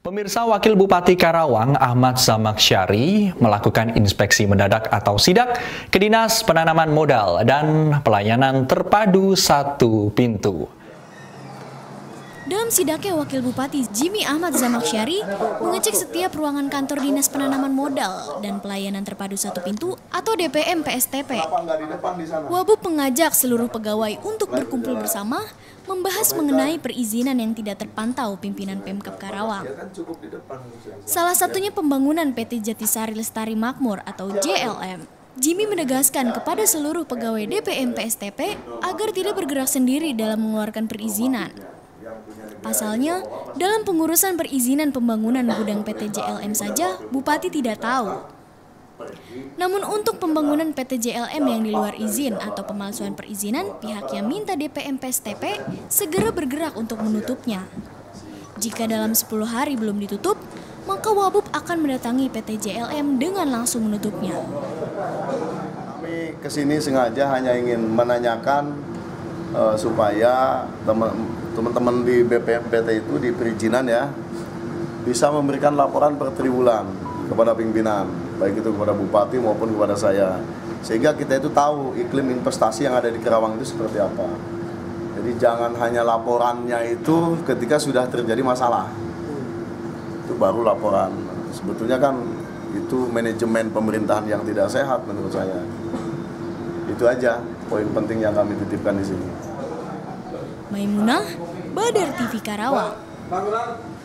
Pemirsa, Wakil Bupati Karawang Ahmad Zamaksyari melakukan inspeksi mendadak atau sidak ke Dinas Penanaman Modal dan Pelayanan Terpadu Satu Pintu. Dalam sidaknya, Wakil Bupati Jimmy Ahmad Zamaksyari mengecek setiap ruangan kantor Dinas Penanaman Modal dan Pelayanan Terpadu Satu Pintu atau DPM PSTP. Wabub mengajak seluruh pegawai untuk berkumpul bersama membahas mengenai perizinan yang tidak terpantau pimpinan Pemkab Karawang. Salah satunya pembangunan PT Jatisari Lestari Makmur atau JLM. Jimmy menegaskan kepada seluruh pegawai DPM PSTP agar tidak bergerak sendiri dalam mengeluarkan perizinan. Pasalnya, dalam pengurusan perizinan pembangunan gudang PT JLM saja, Bupati tidak tahu. Namun untuk pembangunan PT JLM yang di luar izin atau pemalsuan perizinan, pihaknya minta DPM PSTP segera bergerak untuk menutupnya. Jika dalam 10 hari belum ditutup, maka Wabub akan mendatangi PT JLM dengan langsung menutupnya. Kami kesini sengaja hanya ingin menanyakan supaya teman-teman di BPMPT itu di perizinan ya bisa memberikan laporan per triwulan kepada pimpinan, baik itu kepada bupati maupun kepada saya, sehingga kita itu tahu iklim investasi yang ada di Karawang itu seperti apa. Jadi jangan hanya laporannya itu ketika sudah terjadi masalah, itu baru laporan. Sebetulnya kan itu manajemen pemerintahan yang tidak sehat menurut saya. Itu aja poin penting yang kami titipkan di sini. Maimunah, Badar TV Karawang.